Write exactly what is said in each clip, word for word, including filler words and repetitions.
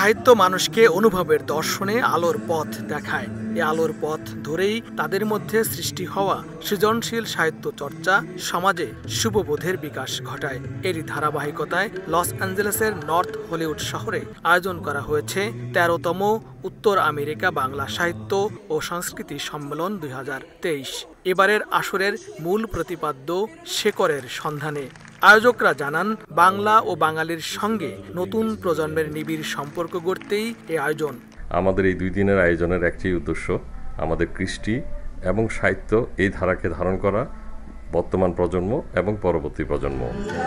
সাহিত্য মানুষকে অনুভবের দর্শনে আলোর পথ দেখায়। এ আলোর পথ ধরেই তাদের মধ্যে সৃষ্টি হওয়া সৃজনশীল সাহিত্য চর্চা সমাজে শুভবোধের বিকাশ ঘটায়। এরই ধারাবাহিকতায় লস অ্যাঞ্জেলেসের নর্থ হলিউড শহরে আয়োজন করা হয়েছে তেরোতম উত্তর আমেরিকা বাংলা সাহিত্য ও সংস্কৃতি সম্মেলন দুই হাজার তেইশ। এবারের আসরের মূল প্রতিপাদ্য শেকড়ের সন্ধানে। আয়োজকরা জানান, বাংলা ও বাঙালির সঙ্গে নতুন প্রজন্মের নিবিড় সম্পর্ক গড়তেই এই আয়োজন। আমাদের এই দুই দিনের আয়োজনের একটাই উদ্দেশ্য, আমাদের কৃষ্টি এবং সাহিত্য এই ধারাকে ধারণ করা বর্তমান প্রজন্ম এবং পরবর্তী প্রজন্ম।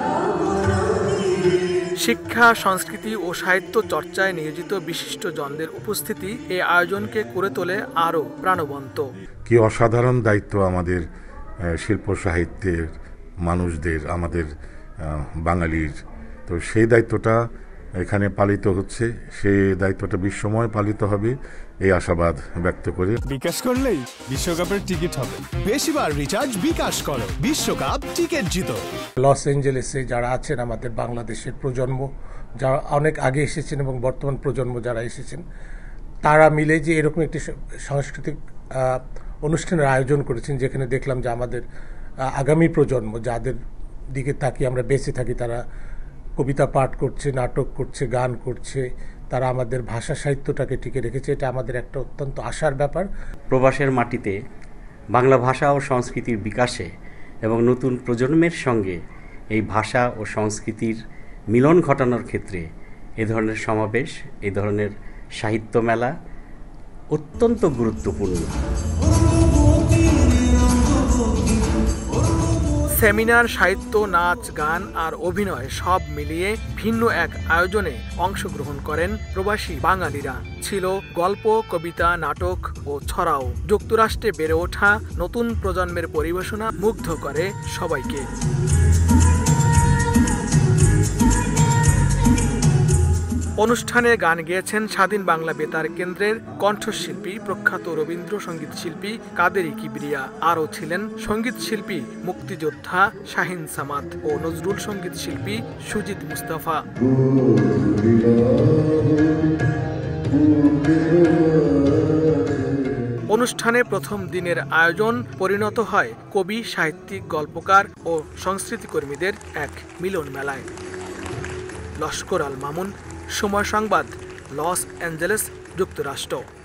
শিক্ষা, সংস্কৃতি ও সাহিত্য চর্চায় নিয়োজিত বিশিষ্ট জনদের উপস্থিতি এই আয়োজনকে করে তোলে আরও প্রাণবন্ত। কি অসাধারণ দায়িত্ব আমাদের শিল্প সাহিত্যের মানুষদের, আমাদের বাঙালির। তো সেই দায়িত্বটা এখানে পালিত হচ্ছে, সেই দায়িত্বটা বিশ্বময় পালিত হবে এই আশাবাদ ব্যক্ত করে। বিকাশ করলেই বিশ্বকাপের টিকিট হবে। বেশিবার রিচার্জ বিকাশ করো, বিশ্বকাপ টিকিট জিতো। লস অ্যাঞ্জেলেসে যারা আছেন আমাদের বাংলাদেশের প্রজন্ম, যারা অনেক আগে এসেছেন এবং বর্তমান প্রজন্ম যারা এসেছেন, তারা মিলে যে এরকম একটি সাংস্কৃতিক অনুষ্ঠানের আয়োজন করেছেন, যেখানে দেখলাম যে আমাদের আগামী প্রজন্ম যাদের দিকে তাকিয়ে আমরা বেঁচে থাকি, তারা কবিতা পাঠ করছে, নাটক করছে, গান করছে, তারা আমাদের ভাষা সাহিত্যটাকে টিকে রেখেছে। এটা আমাদের একটা অত্যন্ত আশার ব্যাপার। প্রবাসের মাটিতে বাংলা ভাষা ও সংস্কৃতির বিকাশে এবং নতুন প্রজন্মের সঙ্গে এই ভাষা ও সংস্কৃতির মিলন ঘটানোর ক্ষেত্রে এ ধরনের সমাবেশ, এই ধরনের সাহিত্য মেলা অত্যন্ত গুরুত্বপূর্ণ। সেমিনার, সাহিত্য, নাচ, গান আর অভিনয় সব মিলিয়ে ভিন্ন এক আয়োজনে অংশগ্রহণ করেন প্রবাসী বাঙালিরা। ছিল গল্প, কবিতা, নাটক ও ছড়াও। যুক্তরাষ্ট্রে বেড়ে ওঠা নতুন প্রজন্মের পরিবেশনা মুগ্ধ করে সবাইকে। অনুষ্ঠানে গান গেয়েছেন স্বাধীন বাংলা বেতার কেন্দ্রের কণ্ঠশিল্পী প্রখ্যাত রবীন্দ্রসঙ্গীত শিল্পী কাদেরী কিবরিয়া। আরও ছিলেন সঙ্গীত শিল্পী মুক্তিযোদ্ধা শাহিন সামাদ ও নজরুল সঙ্গীত শিল্পী সুজিত মুস্তাফা। অনুষ্ঠানে প্রথম দিনের আয়োজন পরিণত হয় কবি, সাহিত্যিক, গল্পকার ও সংস্কৃতিকর্মীদের এক মিলন মেলায়। লস্কর আল মামুন, সময় সংবাদ, লস অ্যাঞ্জেলেস, যুক্তরাষ্ট্র।